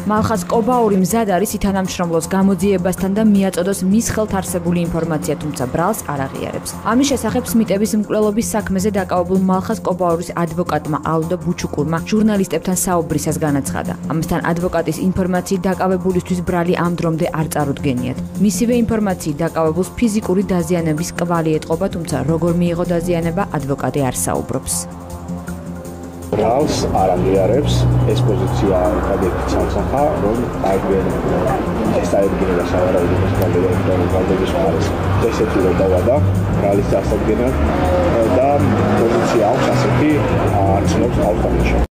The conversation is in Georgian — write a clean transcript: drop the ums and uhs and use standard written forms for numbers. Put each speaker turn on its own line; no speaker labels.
მალხაზ კობაური მზად არის ითანამშრომლოს გამოძიებასთან და მიაწოდოს მის ხელთ არსებული ინფორმაცია, თუმცა ბრალს არ აღიარებს. ამის შესახებ სმიტების მკვლელობის საქმეზე დაკავებულ მალხაზ კობაურის ადვოკატმა ალდო ბუჩუკურმა ჟურნალისტებთან საუბრისას განაცხადა. ამასთან ადვოკატის ინფორმაციით დაკავებულისთვის ბრალი ამ დრომდე არ წარუდგენიათ. მისივე ინფორმაციით დაკავებულს ფიზიკური დაზიანების კვალი ეტყობა, თუმცა როგორ მიიღო დაზიანება, ადვოკატი არ საუბრობს.
ბრალს არ აღიარებს ეს პოზიცია ერთადერთი სამსახა რომ ეს დაედგინება სავარაუდოდ ბრალდების მხარეს ესეთი რომ დავადა ბრალის დასადგენად და პოზიცია აქვს ასეთი არ ცნობს ავტომატში